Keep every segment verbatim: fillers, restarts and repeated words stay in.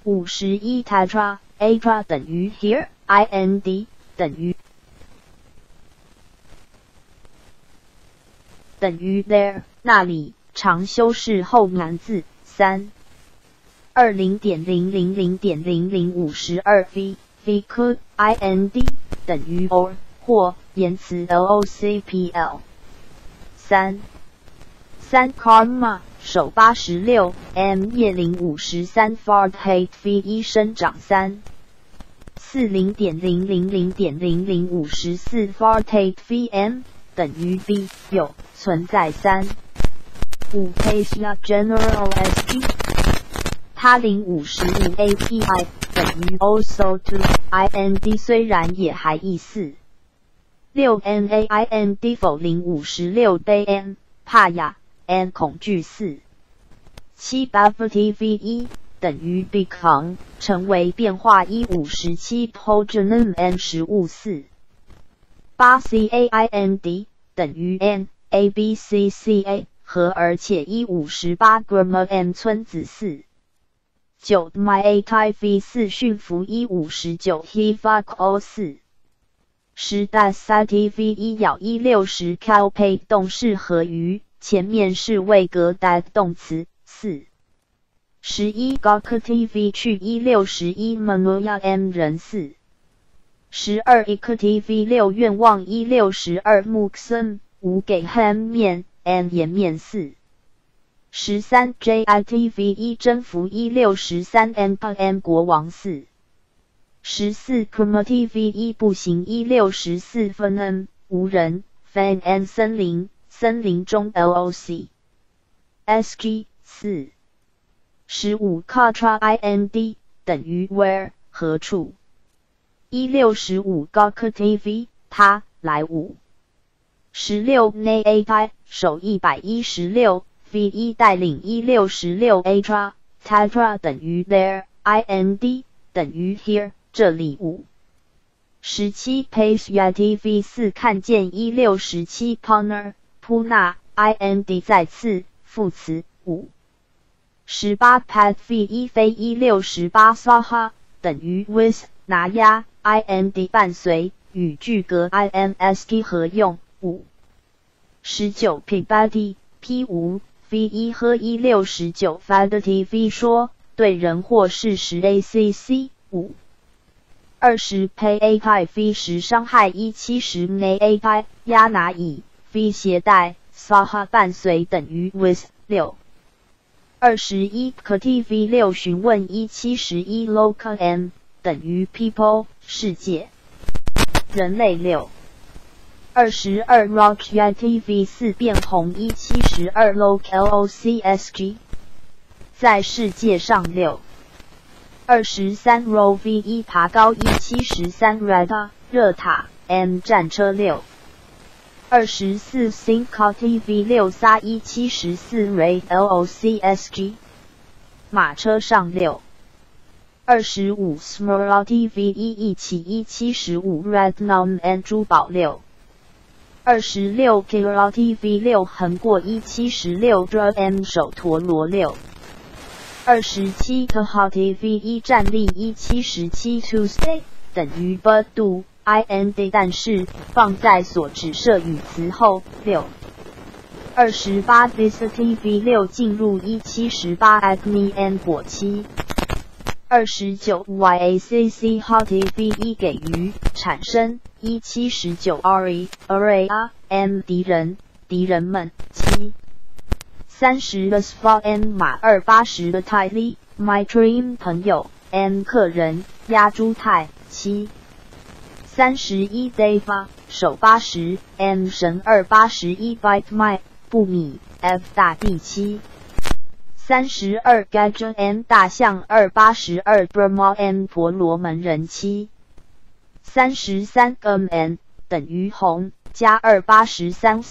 五十一 tetra atra 等于 here ind 等于等于 there 那里长修饰后难字三二零点零零零点零零五十二 v v could ind 等于 or 或言辞 locpl 三三 karma 手八十六 m 叶零五十三 Fahrenheit v 一生长三四零点零零零点零零五十四 Fahrenheit vm 等于 b 有存在三五 Asia General sg 它零五十五 api 等于 also to ind 虽然也还意思六 naind 否零五十六 dm 怕呀 n 恐惧四七 bavtv 一等于 become 成为变化一五十七 pogenom n 食物四八 caind 等于 n abcca 和而且一五十八 grammar m 村子四九 myativ 四驯服一五十九 hivak o 四十 dasatv 一咬一六十 calpate 动式合于前面是位格 dat 动词四十一 gokatv 去一六十一 manuya m 人四十二 ektv 六愿望一六十二 muksun 五给 ham 面 m 颜面四十三 jitv 一征服一六十三 m m 国王四十四 kumatv 一步行一六十四分 m 无人 fan n 森林森林中 loc sg 四十五 katra ind 等于 where 何处一六十五 gokatv 他来五十六 nai 手一百一十六 v 一带领一六十六 atra tetra 等于 there ind 等于 here 这里五十七 pace yatv 四看见一六十七 pawner 扑那 ind 再次副词五十八 path v 一飞一六十八 saha 等于 with 拿压 ind 伴随与句格 imsk 合用五十九 pibadi p 五 v 一和一六十九 fadtv 说对人或事实 acc 五二十 pay v 十伤害一七十 nay 压拿以 v 携带 saha 伴随等于 with 六二十一 ktv 六询问一七十一 local m 等于 people 世界人类六二十二 rock yatv 四变红一七十二 local locsg 在世界上六二十三 row v 一爬高一七十三 radar 热塔 m 战车六二十四 synctv 六撒一七十四 raid locsg 马车上六二十五 smrtv 一一起一七十五 radnom n 珠宝六二十六 kilotv 六横过一七十六 drum 手陀螺六二十七 kahatv 一站立一七十七 tuesday 等于 but do ind 但是放在所指设语词后六二十八 visitv 六进入一七十八 acme n 果七二十九 yacc hotv 一给予产生一七十九 re array m 敌人敌人们七三十 the spot m 马二八十的泰利 my dream 朋友 m 客人压猪泰七三十一 deva 手八十 m 神二八十一 byte my 不米 f 大地七三十二 gadget m 大象二八十二 brahma m 婆罗门人七三十三 gm 等于红加二八十三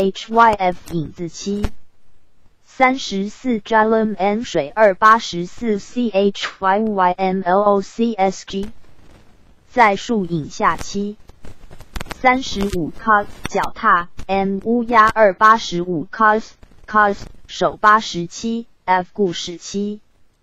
chyf 影子七三十四 jalam n 水二八十四 chyymlocsg 在树影下七三十五 cos 脚踏 m 乌鸦二八十五 cos cos 手八十七 f 故事七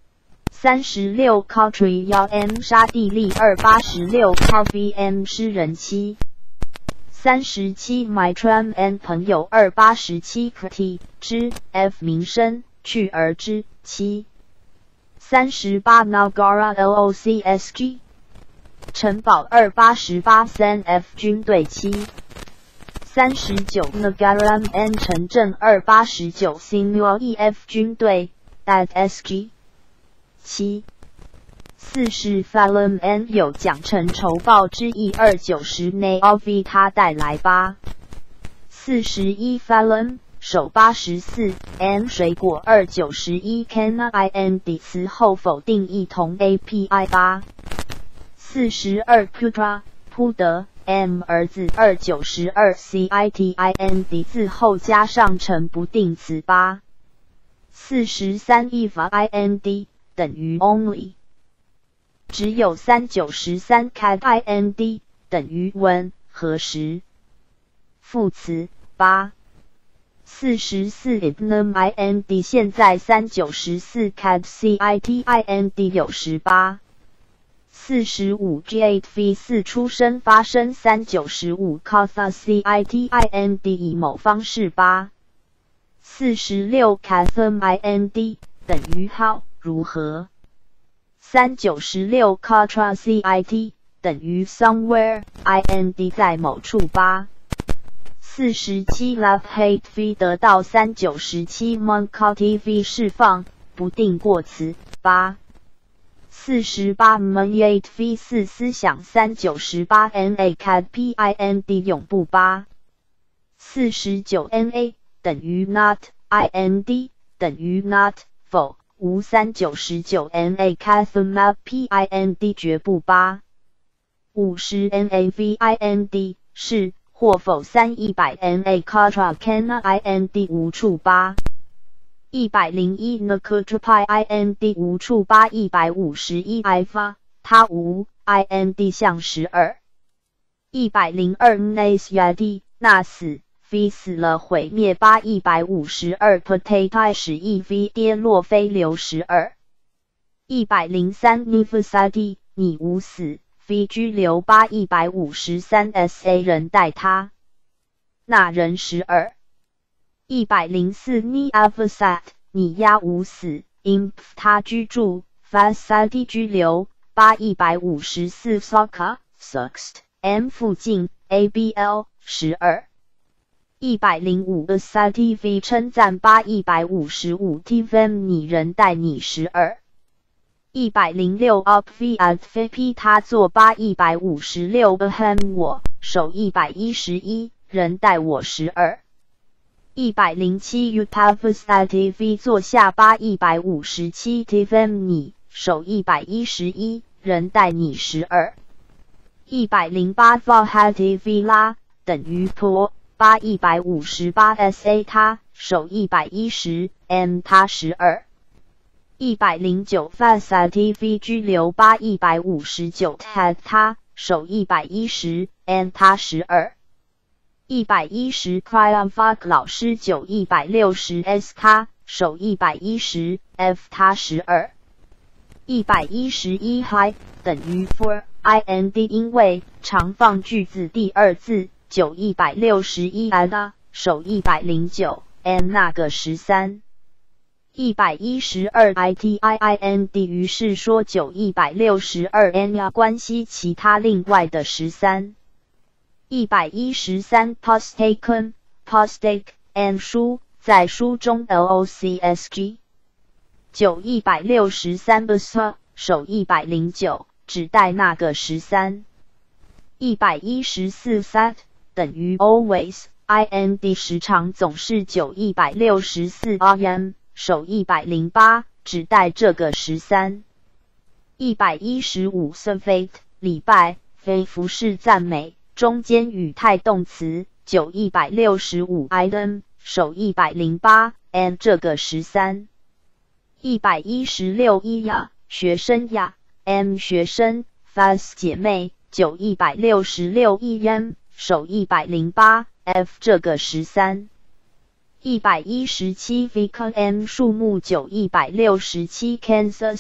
三十六 Country 幺 M 沙地利二八十六 Coffee M 诗人七三十七 My Tram N 朋友二八十七 T 之 F 名声去而之七三十八 Nagara L O C S G 城堡二八十八 三 F 军队七三十九 Nagaram N 城镇二八十九 Sinua E F 军队 at S G 七四是 Phalam N 有奖惩酬报之意二九十 N O V 他带来八四十一 Phalam 手八十四 N 水果二九十一 Cana I N 底词后否定异同 A P I 八四十二 Putra 扑德 M 儿子二九十二 C I T I N 底字后加上成不定词八四十三 Eva I N D 等于 only 只有三九十三 Cat I N D 等于 when 何时副词八四十四 Ibnum I N D 现在三九十四 Cat C I T I N D 有十八四十五 G 八 V 四出生发生三九十五 Cotha C I T I N D 以某方式八四十六 Catham I N D 等于 how 如何三九十六 Contra C I T 等于 somewhere I N D 在某处八四十七 Love Hate V 得到三九十七 Moncati V 释放不定过词八四十八 Monate V 四思想三九十八 N A C A D P I N D 永不八四十九 N A 等于 not I N D 等于 not 否无三九十九 N A C A T H M A P I N D 绝不八五十 N A V I N D 是或否三一百 N A Contra Cana I N D 无处八一百零一 Nakutrapai I N D 无处八一百五十一 Iva 他无 I N D 项十二一百零二 Nas Yadi 那死 V 死了毁灭八一百五十二 Potato 使 E V 跌落飞流十二一百零三 Nivasadi 你无死 V 拘留八一百五十三 S A 人带他那人十二一百零四 Ni Avasat 你押无死 Imp 他居住 Fasadi 拘留八一百五十四 Saka Suxt M 附近 A B L 十二一百零五 Asati V 称赞八一百五十五 T V M 你人带你十二一百零六 Up V at V P 他做八一百五十六 Ahem 我手一百一十一人带我十二一百零七 Utavas at V 坐下八一百五十七 T V M 你手一百一十一人带你十二一百零八 Vahati V 拉等于 P 八一百五十八 S A 他手一百一十 M 他十二一百零九 Fasati V 拘留八一百五十九 Tad 他手一百一十 M 他十二一百一十 Kryamfak 老师九一百六十 S 他手一百一十 F 他十二一百一十一 High 等于 for I N D 因为长放句子第二字九一百六十一 Ada 手一百零九 N 那个十三一百一十二 I T I I N D 于是说九一百六十二 N 要关系其他另外的十三一百一十三 Postaken Postake N 书在书中 L O C S G 九一百六十三 Basa 手一百零九只带那个十三一百一十四 Sat 等于 Always I N D 时常总是九一百六十四 R M 手一百零八只带这个十三一百一十五 Surveyed 礼拜非服饰赞美中间语态动词九一百六十五 Item 手一百零八 and 这个十三一百一十六 Iya 学生呀 M 学生 Fast 姐妹九一百六十六 E M 手一百零八 F 这个十三一百一十七 Vika M 数目九一百六十七 Kansas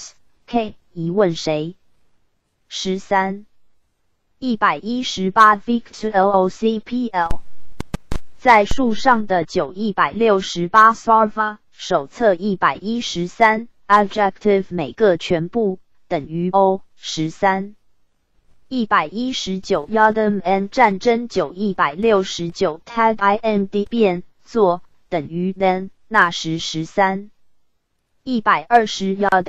K 疑问谁？十三。一百一十八 Victor L O C P L 在树上的九一百六十八 Sarva 手册一百一十三 Adjective 每个全部等于 O 十三。一百一十九 Yadam and 战争九一百六十九 Tag imd 变作等于 then 那时十三。一百二十 Yad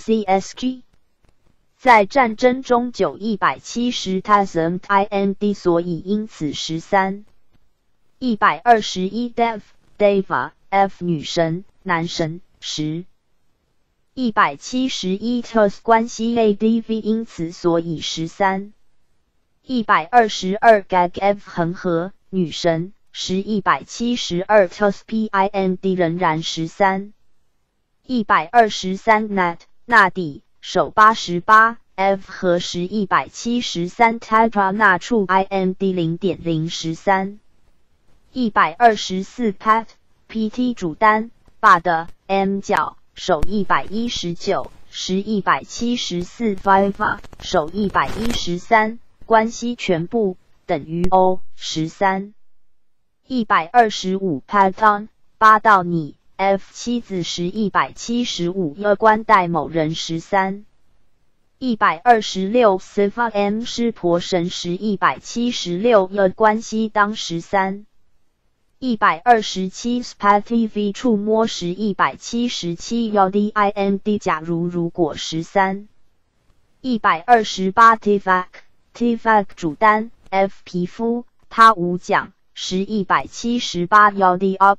locsg 在战争中九一百七十 Tasm imd 所以因此十三。一百二十一 Dev Deva F 女神男神十。一百七十一 Tos 关系 adv 因此所以十三。一百二十二 Gag F 恒河女神十。一百七十二 Tos pind 仍然十三。一百二十三 Nat 纳底手八十八 F 和十。一百七十三 Tadra 纳处 imd 零点零 十三。一百二十四 Pat pt 主单把的 M 角手一百一十九十。一百七十四 Viva 手一百一十三关系全部等于 O 十三。一百二十五 Pattern 八到你 F 妻子十。一百七十五要关带某人十三。一百二十六 Siva M 湿婆神十。一百七十六要关系当十三。一百二十七 Spatv 触摸时。一百七十七要 dimd 假如如果十三。一百二十八 Tvac Tvac 主单 F 皮肤他无奖十。一百七十八要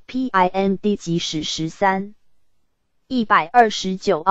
dopimd 即使十三。一百二十九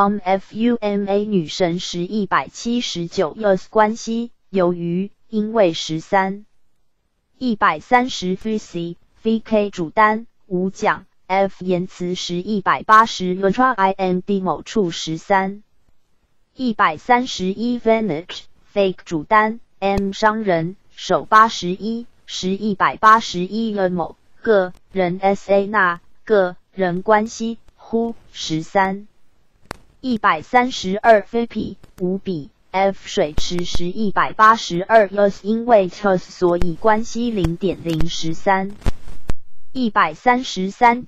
umfuma 女神十。一百七十九 us 关系由于因为十三。一百三十 vc vk 主单无奖 F 言辞时。一百八十 ultra imd 某处十三。一百三十一 Vantage fake 主单 M 商人手八十一十。一百八十一 了某个人 sa 那个人关系乎十三。一百三十二 Vp 无比 F 水池时。一百八十二 us 因为 tos 所以关系零点零 十三。一百三十三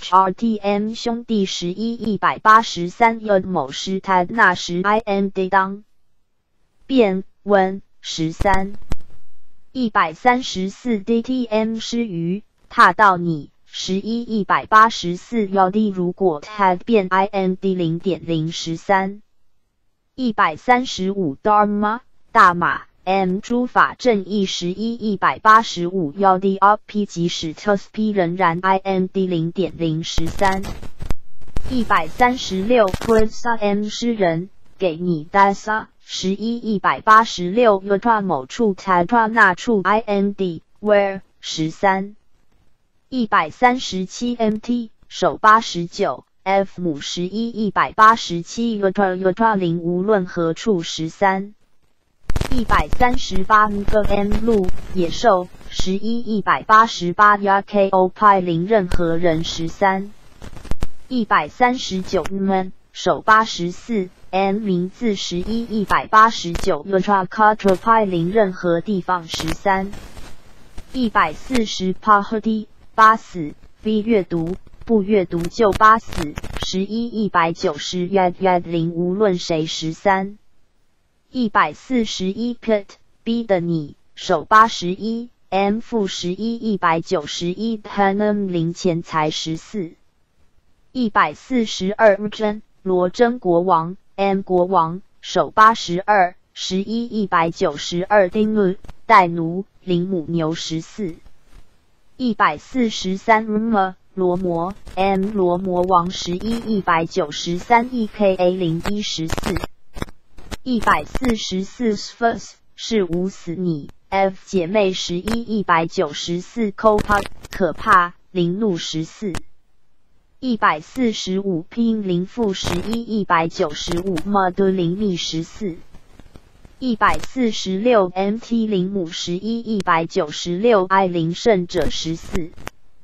bhrtm 兄弟十一。一百八十三 yod 某时 tag 那时 imd 当变温十三。一百三十四 dtm 失于踏到你十一。一百八十四 yod 如果 tag 变 imd 零点零 十三。一百三十五 dharma 大马M 诸法正义十一。一百八十五 yod op 即使 tos p 仍然 imd 零点零 十三。一百三十六 Pursa M 诗人给你 dasa十一。一百八十六 yotra 某处 tadra 那处 imd where 十三。一百三十七 mt 手八十九 f 母十一。一百八十七 yotra yotra 零无论何处十三。一百三十八 m 鹿野兽十一。一百八十八 yako 派零任何人十三。一百三十九 m 手八十四 m 名字十一。一百八十九 yotra katra 派零任何地方十三。一百四十 pahadi 八死 v 阅读不阅读就八死十一。一百九十 yad yad 零无论谁十三。一百四十一 pit b 的你手八十一 m 负十一。一百九十一 hanum 零钱财十四。一百四十二 真罗真国王 m 国王手八十二十一。一百九十二 丁带奴零母牛十四。一百四十三 rumor 罗摩 m 罗摩王十一。一百九十三 eka 零一十四。一百四十四 Spurs 是无死你 F 姐妹十一。一百九十四 Copa 可怕零怒十四。一百四十五 Pin 零负十一。一百九十五 Mud 零密十四。一百四十六 Mt 零母十一。一百九十六 I 零胜者十四。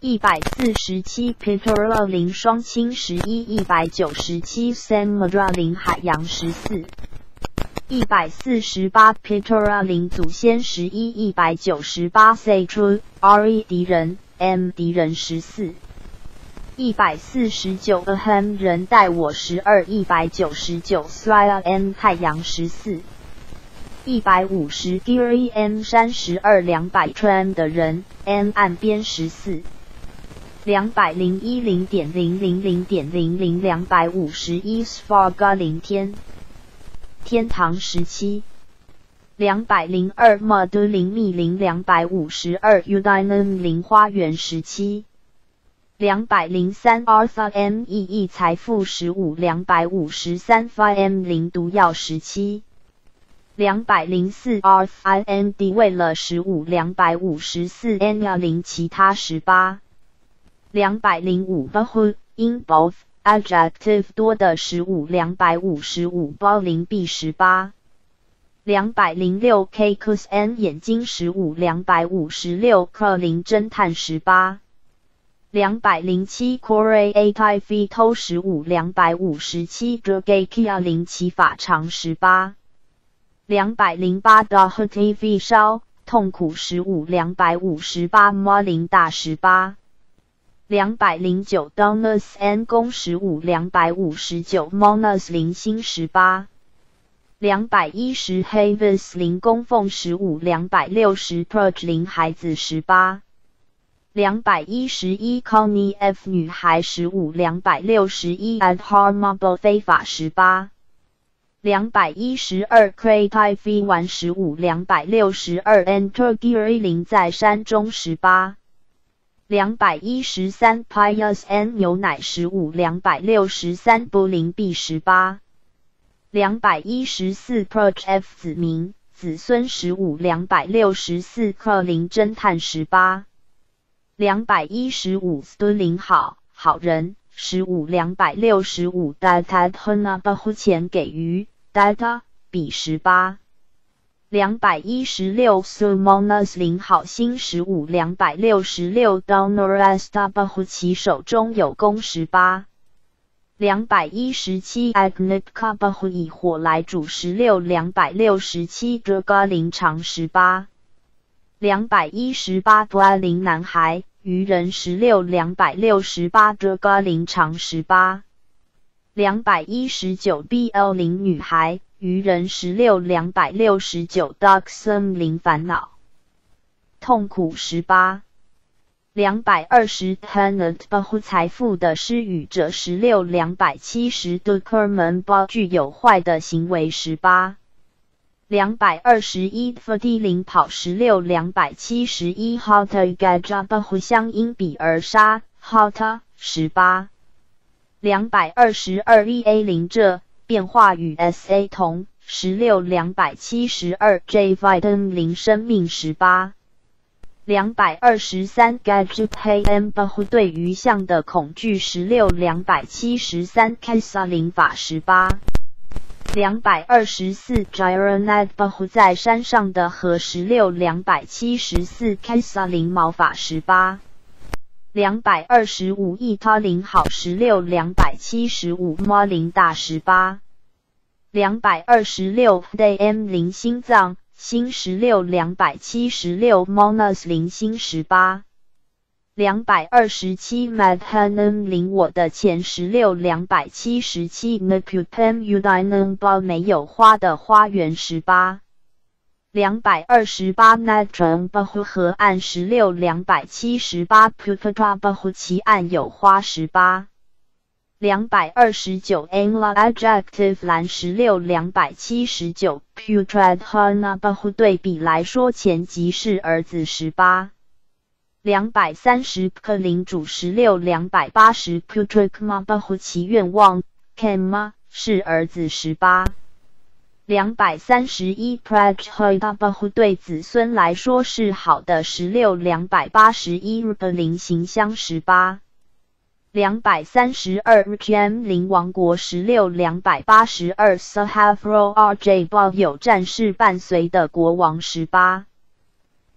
一百四十七 Petra 零双氢十一一百九十七 Samudra 零海洋十四一百四十八 Petra 零祖先十一一百九十八 Satru Re 敌人 M 敌人十四一百四十九 Ahem 人带我十二一百九十九 Sraya M 太阳十四一百五十 Giri M 山十二两百 Tram 的人 M 岸边十四两百零一零点零零零点零零两百五十一 Svarga 零天天堂十七两百零二 Madhu 零密零两百五十二 Udinum 零花园十七两百零三 Artha M E E 财富十五两百五十三 Phi M 零毒药十七两百零四 Arth I N D 为了十五两百五十四 Anya 零其他十八两百零五 Bahu in both adjective 多的十五两百五十五 包零 B 十八两百零六 Kakus N 眼睛十五两百五十六 K 零侦探十八两百零七 Kore A T I V 偷十五两百五十七 Dragakia 零骑法长十八两百零八 Dahu T V 烧痛苦十五两百五十八 Ma 零大十八两百零九 Donus N 攻十五两百五十九 Monas 零星十八两百一十 Havis 零供奉十五两百六十 Purge 零孩子十八两百一十一 Connie F 女孩十五两百六十一 Adharmable 非法十八两百一十二 Crate V 玩十五两百六十二 Enter Geary 零在山中十八两百一十三 Pius N 牛奶十五两百六十三 Bu 零 B 十八两百一十四 Proch F 子民子孙十五两百六十四 K 零侦探十八两百一十五 Stu 零好好人十五两百六十五 Data Hana 保护钱给予 Data 比十八两百一十六 Sumonas 零好心十五两百六十六 Donorasta 保护其手中有功十八两百一十七 Agnitka 保护以火来煮十六两百六十七 Draga 零长十八两百一十八 Bla 零男孩愚人十六两百六十八 Draga 零长十八两百一十九 B L 零女孩愚人十六两百六十九 Duxum 零烦恼痛苦十八两百二十 Tenet 保护财富的施予者十六两百七十 Dukerman 包具有坏的行为十八两百二十一 Forty 零跑十六两百七十一 Halter Gaja 保护相因比而杀 Halter 十八两百二十二 E A 零这变化与 S A 同十六两百七十二 J Vitamin 零生命十八两百二十三 Gadget Hey M 保护对于象的恐惧十六两百七十三 Kesa 零法十八两百二十四 Gyronad 保护在山上的河十六两百七十四 Kesa 零毛法十八两百二十五 E 他零好十六两百七十五 Ma 零大十八两百二十六 Day M 零心脏心十六两百七十六 Monas 零心十八两百二十七 Madhanum 零我的钱十六两百七十七 Nakutem Udinum 包没有花的花园十八两百二十八 Natron 保护河岸十六两百七十八 Pupatra 保护其岸有花十八两百二十九 Angla Adjective 蓝十六两百七十九 Putrad Hana 保护对比来说前即是儿子十八两百三十 K 领主十六两百八十 Putrikma 保护其愿望 Kema 是儿子十八两百三十一 Prajhoida 保护对子孙来说是好的十六两百八十一 Rubalin 形象十八两百三十二 Rjam 零王国十六两百八十二 Sahavro R J 抱有战士伴随的国王十八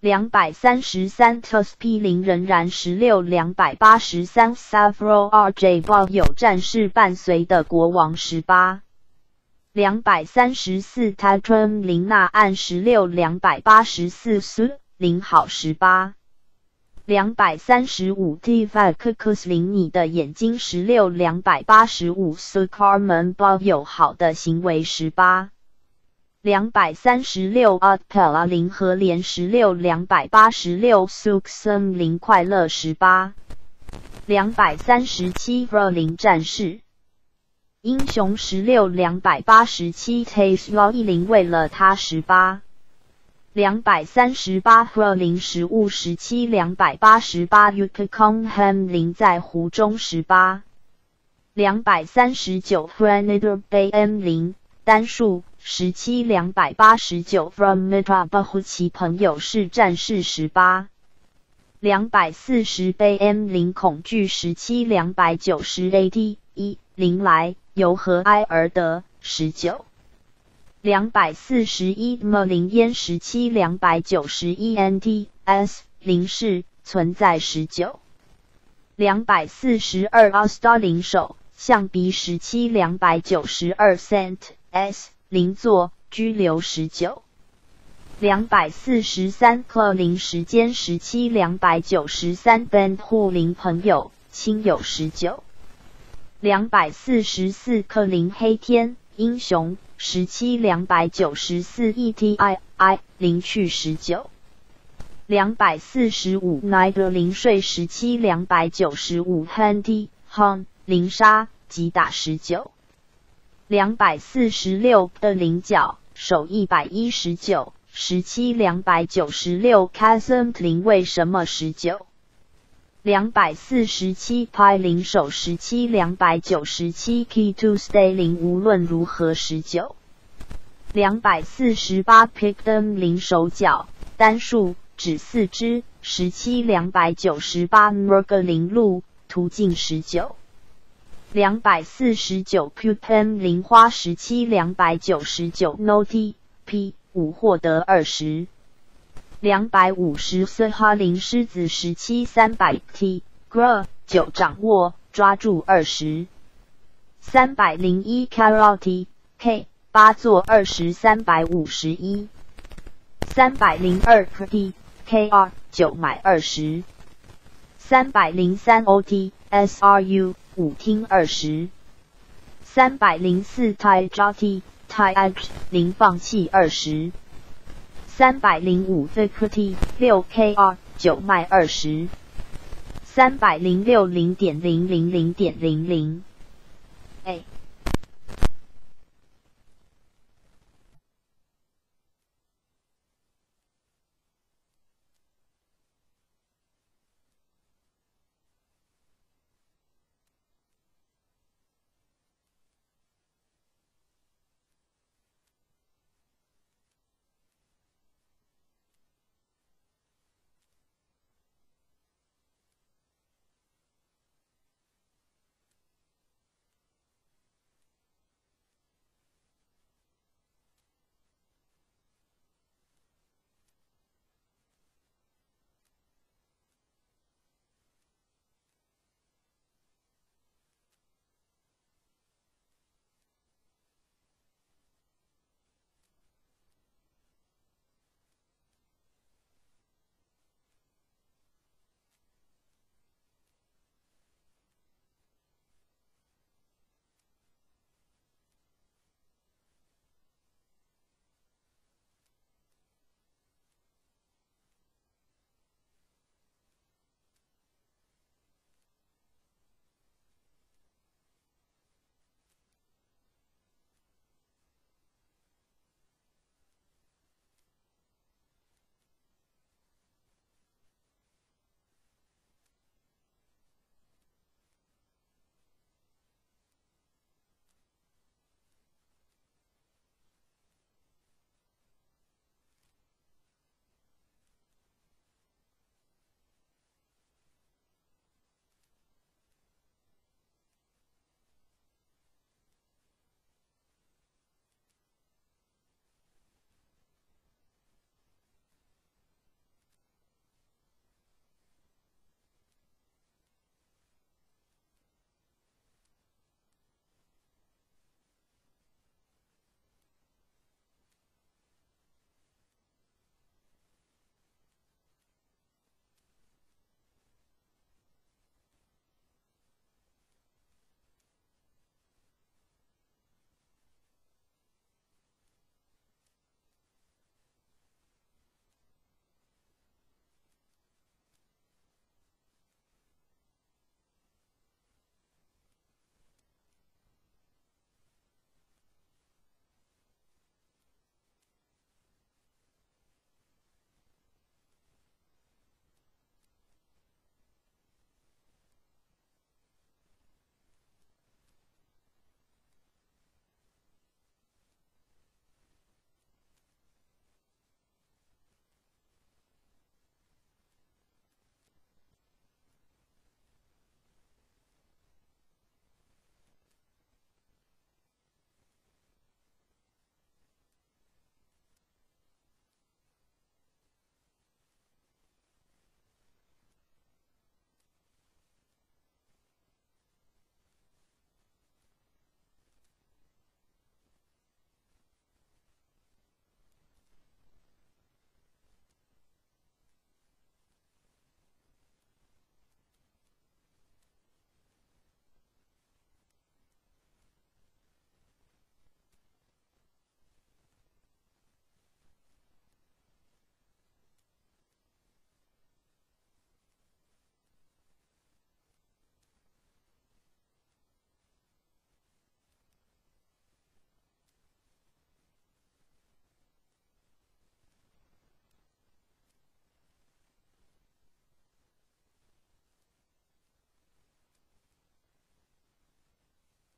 两百三十三 T S P 零仍然十六两百八十三 Savro R J Bob 有战士伴随的国王十八两百三十四 Tatrum 林纳案十六两百八十四 Su 零好十八两百三十五 Tivacucus 零你的眼睛十六两百八十五 Su Carmen Bob 有好的行为十八两百三十六 Utpela 零和联十六两百八十六 Suxum 零快乐十八两百三十七 R 零战士英雄十六两百八十七 Taste 一零为了他十八两百三十八 R 零食物十七两百八十八 Ukakongham 零在湖中十八两百三十九 Predator Bay M 零单数十七两百八十九 From Mitra 保护其朋友是战士十八两百四十 Bay M 零恐惧十七两百九十 A D 一零来由和埃尔德十九两百四十一 M 零烟十七两百九十一 N D S 零是存在十九两百四十二 Asta 零手象鼻十七两百九十二 Cent S零座拘留十九两百四十三 Cl 零时间十七两百九十三 Band 户零朋友亲友十九两百四十四 Cl 零黑天英雄十七两百九十四 E T I I 零去十九两百四十五 Niger 零睡十七两百九十五 Handy Han 零杀击打十九两百四十六的零角手一百一十九十七两百九十六 Chasm 零为什么十九两百四十七 Pi 零手十七两百九十七 Key to Stay 零无论如何十九两百四十八 Pictum 零手脚单数指四只十七两百九十八 Murga 零路途径十九两百四十九 Pupem 零花十七两百九十九 Noti P 五获得二十两百五十 Sha 零狮子十七三百 T Gr 九掌握抓住二十三百零一 Karate K 八做二十三百五十一三百零二 Pretty K R 九买二十三百零三 O T S R U五听二十三百零四 Tai Jati Tai H 零放弃二十三百零五 Victory 六 K R 九卖二十三百零六 零点零零零点零零 A